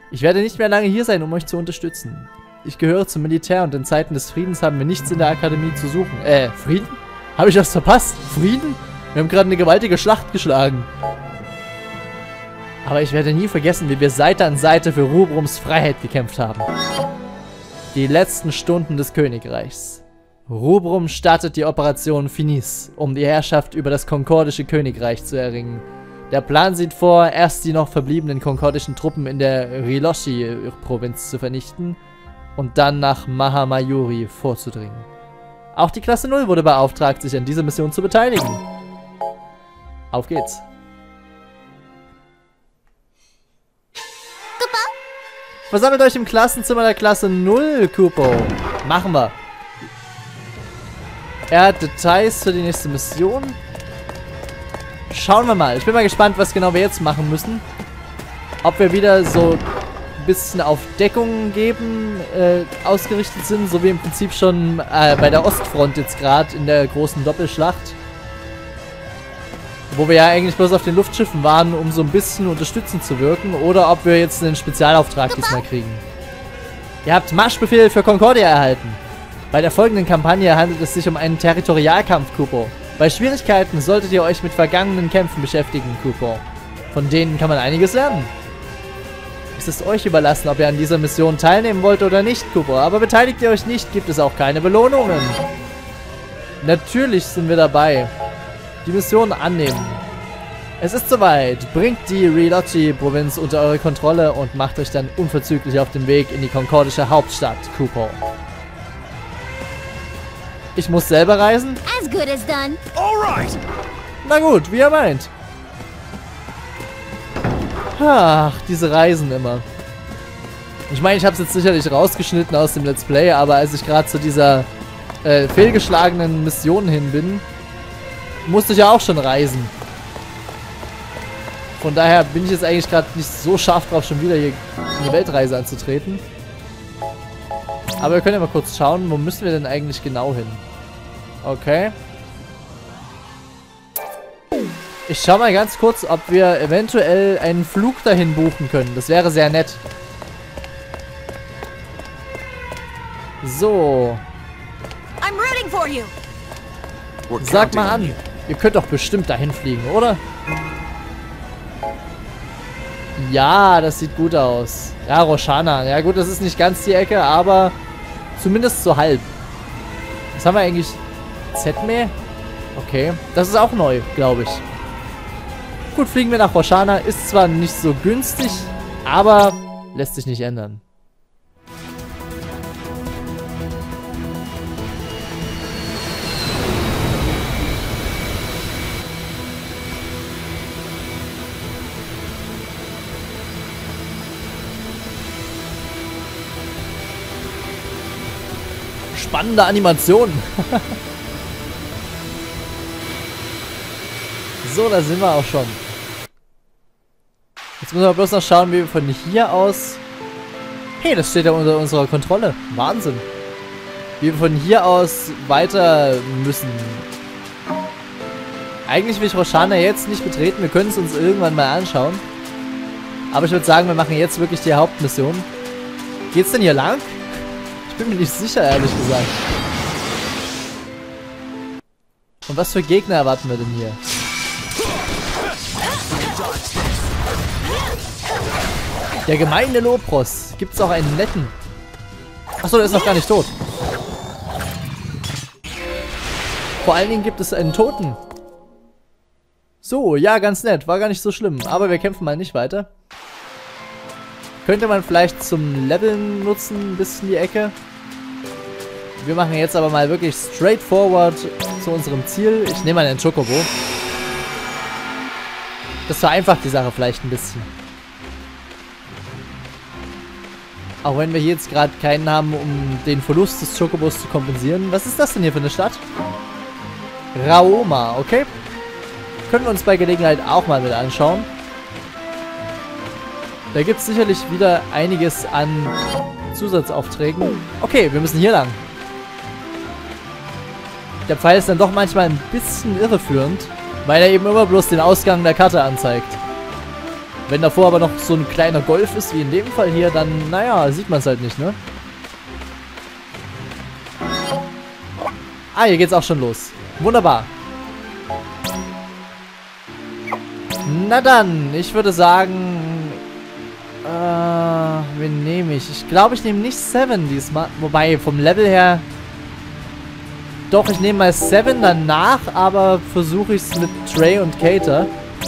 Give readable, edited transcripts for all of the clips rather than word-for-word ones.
Ich werde nicht mehr lange hier sein, um euch zu unterstützen. Ich gehöre zum Militär und in Zeiten des Friedens haben wir nichts in der Akademie zu suchen. Frieden? Habe ich das verpasst? Frieden? Wir haben gerade eine gewaltige Schlacht geschlagen. Aber ich werde nie vergessen, wie wir Seite an Seite für Rubrums Freiheit gekämpft haben. Die letzten Stunden des Königreichs. Rubrum startet die Operation Finis, um die Herrschaft über das konkordische Königreich zu erringen. Der Plan sieht vor, erst die noch verbliebenen konkordischen Truppen in der Riloshi-Provinz zu vernichten und dann nach Mahamayuri vorzudringen. Auch die Klasse 0 wurde beauftragt, sich an dieser Mission zu beteiligen. Auf geht's. Versammelt euch im Klassenzimmer der Klasse 0, Kupo. Machen wir. Er hat Details für die nächste Mission. Schauen wir mal. Ich bin mal gespannt, was genau wir jetzt machen müssen. Ob wir wieder so ein bisschen auf Deckung geben ausgerichtet sind, so wie im Prinzip schon bei der Ostfront jetzt gerade in der großen Doppelschlacht. Wo wir ja eigentlich bloß auf den Luftschiffen waren, um so ein bisschen unterstützend zu wirken. Oder ob wir jetzt einen Spezialauftrag diesmal kriegen. Ihr habt Marschbefehl für Concordia erhalten. Bei der folgenden Kampagne handelt es sich um einen Territorialkampf, Kupo. Bei Schwierigkeiten solltet ihr euch mit vergangenen Kämpfen beschäftigen, Kupo. Von denen kann man einiges lernen. Es ist euch überlassen, ob ihr an dieser Mission teilnehmen wollt oder nicht, Kupo. Aber beteiligt ihr euch nicht, gibt es auch keine Belohnungen. Natürlich sind wir dabei. Die Mission annehmen. Es ist soweit. Bringt die Riloshi-Provinz unter eure Kontrolle und macht euch dann unverzüglich auf den Weg in die konkordische Hauptstadt, Kupo. Ich muss selber reisen? As good as done. Alright. Na gut, wie ihr meint. Ach, diese Reisen immer. Ich meine, ich habe es jetzt sicherlich rausgeschnitten aus dem Let's Play, aber als ich gerade zu dieser fehlgeschlagenen Mission hin bin, musste ich ja auch schon reisen. Von daher bin ich jetzt eigentlich gerade nicht so scharf drauf, schon wieder hier eine Weltreise anzutreten. Aber wir können ja mal kurz schauen, wo müssen wir denn eigentlich genau hin? Okay. Ich schau mal ganz kurz, ob wir eventuell einen Flug dahin buchen können. Das wäre sehr nett. So. I'm rooting for you. Sag mal an. Ihr könnt doch bestimmt dahin fliegen, oder? Ja, das sieht gut aus. Ja, Roshana. Ja gut, das ist nicht ganz die Ecke, aber zumindest so halb. Was haben wir eigentlich? Zetme? Okay. Das ist auch neu, glaube ich. Gut, fliegen wir nach Roshana. Ist zwar nicht so günstig, aber lässt sich nicht ändern. Spannende Animation. So, da sind wir auch schon. Jetzt müssen wir bloß noch schauen, wie wir von hier aus... Hey, das steht ja unter unserer Kontrolle. Wahnsinn. Wie wir von hier aus weiter müssen. Eigentlich will ich Roshana jetzt nicht betreten. Wir können es uns irgendwann mal anschauen. Aber ich würde sagen, wir machen jetzt wirklich die Hauptmission. Geht's denn hier lang? Ich bin mir nicht sicher, ehrlich gesagt. Und was für Gegner erwarten wir denn hier? Der gemeine Lopros. Gibt es auch einen netten? Achso, der ist noch gar nicht tot. Vor allen Dingen gibt es einen Toten. So, ja, ganz nett. War gar nicht so schlimm. Aber wir kämpfen mal nicht weiter. Könnte man vielleicht zum Leveln nutzen, ein bisschen die Ecke. Wir machen jetzt aber mal wirklich straightforward zu unserem Ziel. Ich nehme mal einen Chocobo. Das vereinfacht die Sache vielleicht ein bisschen. Auch wenn wir hier jetzt gerade keinen haben, um den Verlust des Chocobos zu kompensieren. Was ist das denn hier für eine Stadt? Raoma, okay. Können wir uns bei Gelegenheit auch mal mit anschauen. Da gibt es sicherlich wieder einiges an Zusatzaufträgen. Okay, wir müssen hier lang. Der Pfeil ist dann doch manchmal ein bisschen irreführend, weil er eben immer bloß den Ausgang der Karte anzeigt. Wenn davor aber noch so ein kleiner Golf ist, wie in dem Fall hier, dann, naja, sieht man es halt nicht, ne? Ah, hier geht's auch schon los. Wunderbar. Na dann, ich würde sagen... wen nehme ich? Ich glaube, ich nehme nicht Seven diesmal. Wobei, vom Level her... Doch, ich nehme mal Seven danach, aber versuche ich es mit Trey und Kater.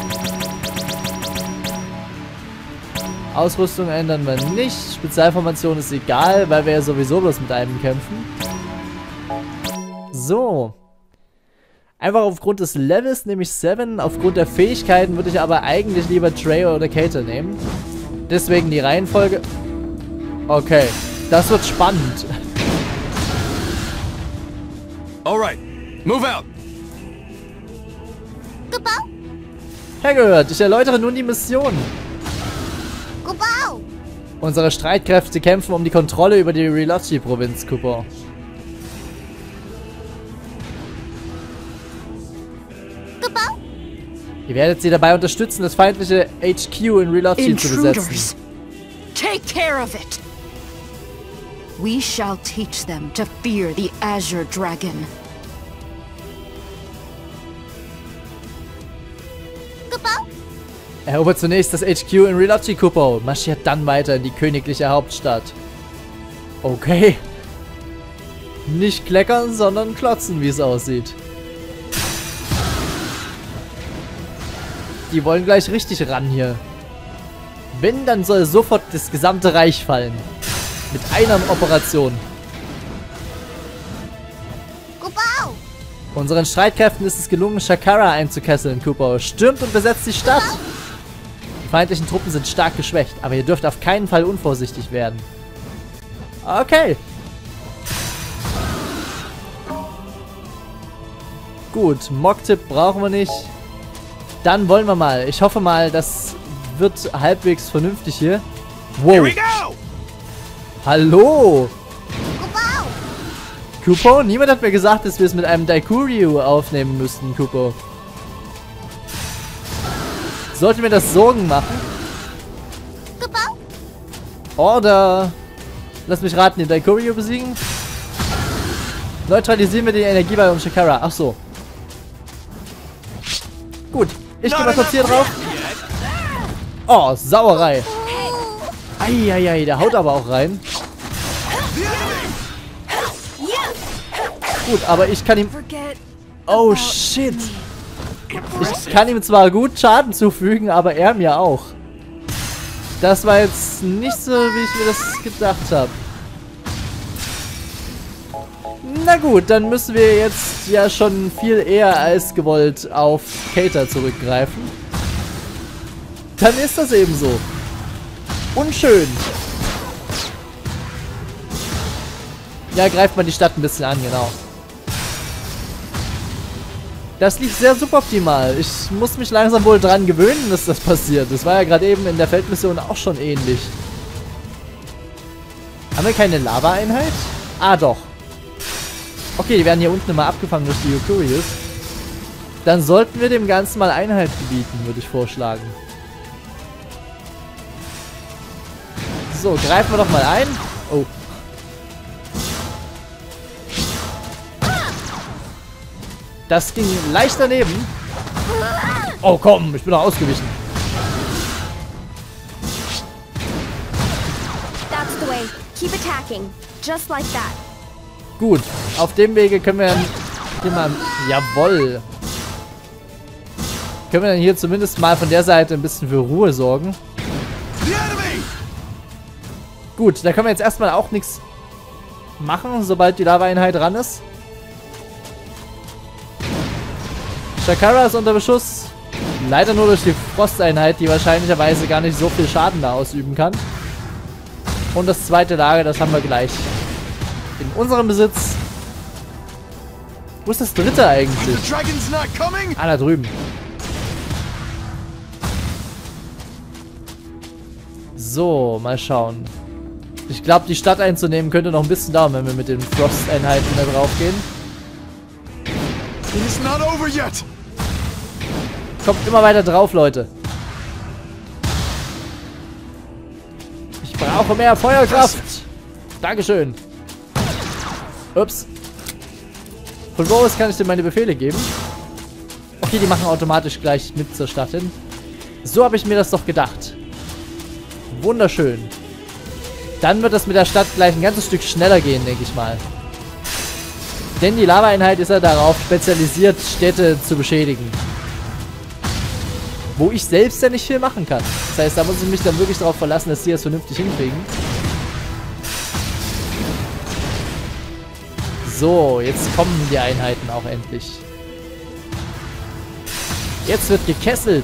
Ausrüstung ändern wir nicht. Spezialformation ist egal, weil wir ja sowieso bloß mit einem kämpfen. So. Einfach aufgrund des Levels nehme ich Seven. Aufgrund der Fähigkeiten würde ich aber eigentlich lieber Trey oder Kater nehmen. Deswegen die Reihenfolge. Okay. Das wird spannend. Alright. Move out. Herr, ich erläutere nun die Mission. Unsere Streitkräfte kämpfen um die Kontrolle über die Rilochi-Provinz, Cooper. Ihr werdet sie dabei unterstützen, das feindliche HQ in Rilochi zu besetzen. Take care of it. We shall teach them to fear the Azure Dragon. Erobert zunächst das HQ in Rilochi, Cooper. Marschiert dann weiter in die königliche Hauptstadt. Okay. Nicht kleckern, sondern klotzen, wie es aussieht. Die wollen gleich richtig ran hier. Wenn, dann soll sofort das gesamte Reich fallen. Mit einer Operation. Unseren Streitkräften ist es gelungen, Shakara einzukesseln, Cooper. Stürmt und besetzt die Stadt. Die feindlichen Truppen sind stark geschwächt, aber ihr dürft auf keinen Fall unvorsichtig werden. Okay. Gut, Mock-Tipp brauchen wir nicht. Dann wollen wir mal. Ich hoffe mal, das wird halbwegs vernünftig hier. Wow. Hallo. Kupo? Niemand hat mir gesagt, dass wir es mit einem Daikuryu aufnehmen müssten, Kupo. Sollte mir das Sorgen machen? Oder... Lass mich raten, den Daikuryu besiegen? Neutralisieren wir den Energieball um Shakara. Ach so. Gut. Ich gehe mal kurz hier drauf. Oh, Sauerei. Eieiei, der haut aber auch rein. Gut, aber ich kann ihm... Oh, shit. Ich kann ihm zwar gut Schaden zufügen, aber er mir auch. Das war jetzt nicht so, wie ich mir das gedacht habe. Na gut, dann müssen wir jetzt ja schon viel eher als gewollt auf Kater zurückgreifen. Dann ist das eben so. Unschön. Ja, greift man die Stadt ein bisschen an, genau. Das lief sehr suboptimal. Ich muss mich langsam wohl dran gewöhnen, dass das passiert. Das war ja gerade eben in der Feldmission auch schon ähnlich. Haben wir keine Lava-Einheit? Ah, doch. Okay, die werden hier unten immer abgefangen durch die Yukurius. Dann sollten wir dem Ganzen mal Einhalt gebieten, würde ich vorschlagen. So, greifen wir doch mal ein. Oh. Das ging leicht daneben. Oh komm, ich bin doch ausgewichen. That's the way. Keep attacking. Just like that. Gut, auf dem Wege können wir dann hier mal... Jawoll. Können wir dann hier zumindest mal von der Seite ein bisschen für Ruhe sorgen. Gut, da können wir jetzt erstmal auch nichts machen, sobald die Lava-Einheit dran ist. Shakara ist unter Beschuss. Leider nur durch die Frosteinheit, die wahrscheinlicherweise gar nicht so viel Schaden da ausüben kann. Und das zweite Lager, das haben wir gleich in unserem Besitz. Wo ist das dritte eigentlich? Ah, da drüben. So, mal schauen. Ich glaube, die Stadt einzunehmen könnte noch ein bisschen dauern, wenn wir mit den Frost-Einheiten da drauf gehen. It's not over yet. Kommt immer weiter drauf, Leute. Brauche mehr Feuerkraft. Dankeschön. Ups. Von wo aus kann ich denn meine Befehle geben? Okay, die machen automatisch gleich mit zur Stadt hin. So habe ich mir das doch gedacht. Wunderschön. Dann wird das mit der Stadt gleich ein ganzes Stück schneller gehen, denke ich mal. Denn die Lava-Einheit ist ja darauf spezialisiert, Städte zu beschädigen. Wo ich selbst ja nicht viel machen kann. Das heißt, da muss ich mich dann wirklich darauf verlassen, dass sie das vernünftig hinkriegen. So, jetzt kommen die Einheiten auch endlich. Jetzt wird gekesselt.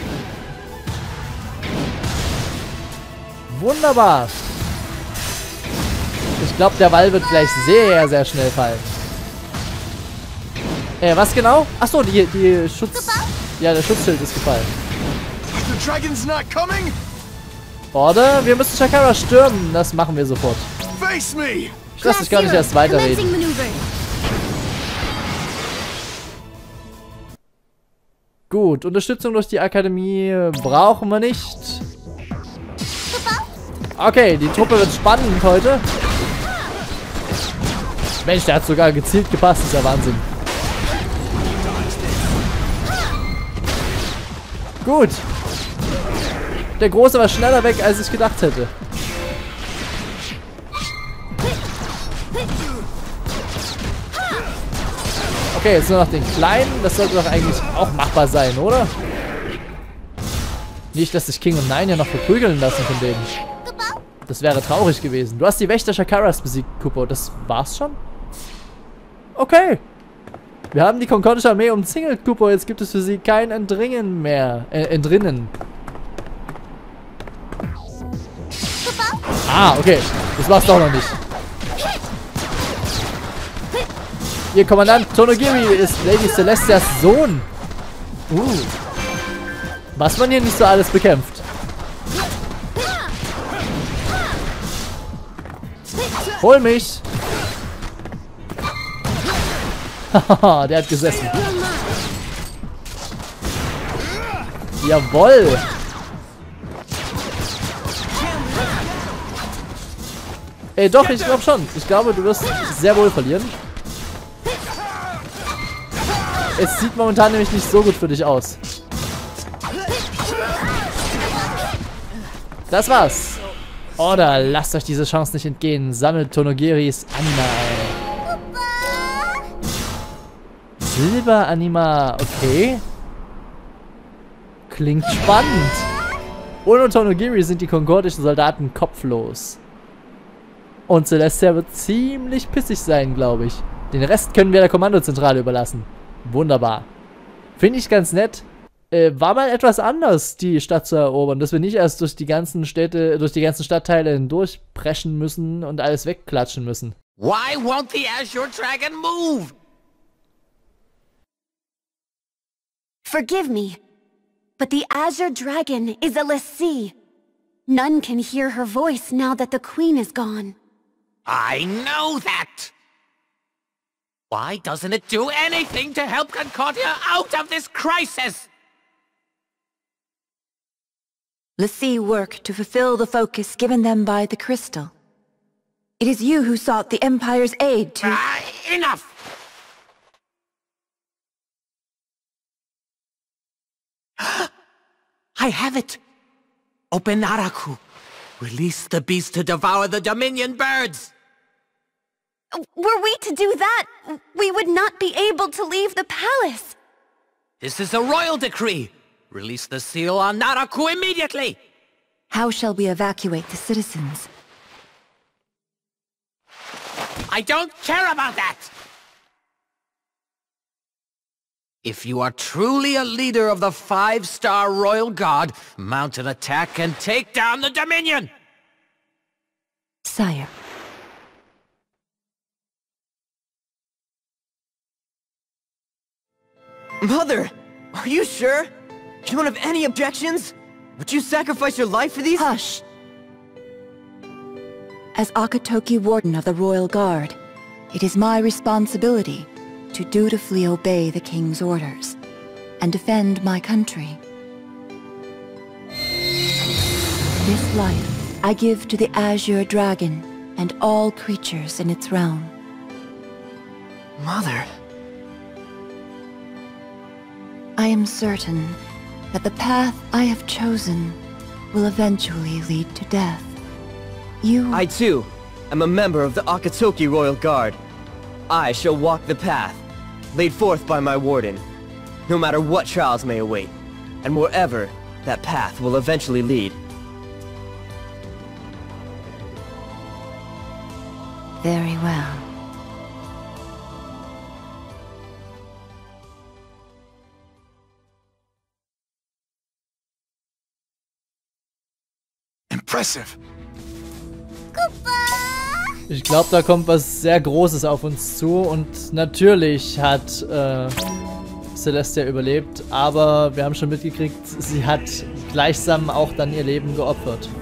Wunderbar. Ich glaube, der Wall wird gleich sehr, sehr schnell fallen. Was genau? Achso, die Schutz... Ja, der Schutzschild ist gefallen. The dragon's not coming? Oder wir müssen Chakara stürmen. Das machen wir sofort. Face me! Ich lasse dich gar nicht erst weiterreden. Gut, Unterstützung durch die Akademie brauchen wir nicht. Okay, die Truppe wird spannend heute. Mensch, der hat sogar gezielt gepasst. Das ist ja Wahnsinn. Gut. Der Große war schneller weg, als ich gedacht hätte. Okay, jetzt nur noch den Kleinen. Das sollte doch eigentlich auch machbar sein, oder? Nicht, dass sich King und Nine ja noch verprügeln lassen von denen. Das wäre traurig gewesen. Du hast die Wächter Chakaras besiegt, Kupo. Das war's schon? Okay. Wir haben die konkordische Armee umzingelt, Kupo. Jetzt gibt es für sie kein Entrinnen mehr. Entrinnen. Ah, okay. Das war's doch noch nicht. Ihr Kommandant Tonogiri ist Lady Celestias Sohn. Was man hier nicht so alles bekämpft. Hol mich. Haha, der hat gesessen. Jawoll. Ey, doch, ich glaube schon. Ich glaube, du wirst sehr wohl verlieren. Es sieht momentan nämlich nicht so gut für dich aus. Das war's. Oder lasst euch diese Chance nicht entgehen. Sammelt Tonogiris Anima ein. Silberanima, okay. Klingt spannend. Ohne Tonogiri sind die konkordischen Soldaten kopflos. Und Celestia wird ziemlich pissig sein, glaube ich. Den Rest können wir der Kommandozentrale überlassen. Wunderbar. Finde ich ganz nett. War mal etwas anders, die Stadt zu erobern, dass wir nicht erst durch die ganzen Städte, durch die ganzen Stadtteile hindurchpreschen müssen und alles wegklatschen müssen. Why won't the Azure Dragon move? Forgive me, but the Azure Dragon is a Lassie. None can hear her voice now that the Queen is gone. I know that! Why doesn't it do anything to help Concordia out of this crisis? Lassie work to fulfill the focus given them by the crystal. It is you who sought the Empire's aid to— Enough! I have it! Open Naraku. Release the beast to devour the Dominion birds! Were we to do that, we would not be able to leave the palace. This is a royal decree. Release the seal on Naraku immediately! How shall we evacuate the citizens? I don't care about that! If you are truly a leader of the 5-star Royal Guard, mount an attack and take down the Dominion! Sire. Mother! Are you sure? You don't have any objections? Would you sacrifice your life for these— Hush! As Akatoki Warden of the Royal Guard, it is my responsibility to dutifully obey the King's orders and defend my country. This life I give to the Azure Dragon and all creatures in its realm. Mother. I am certain that the path I have chosen will eventually lead to death. I too am a member of the Akatoki Royal Guard. I shall walk the path laid forth by my warden, no matter what trials may await, and wherever that path will eventually lead. Very well. Impressive. Ich glaube, da kommt was sehr Großes auf uns zu und natürlich hat Celestia überlebt, aber wir haben schon mitgekriegt, sie hat gleichsam auch dann ihr Leben geopfert.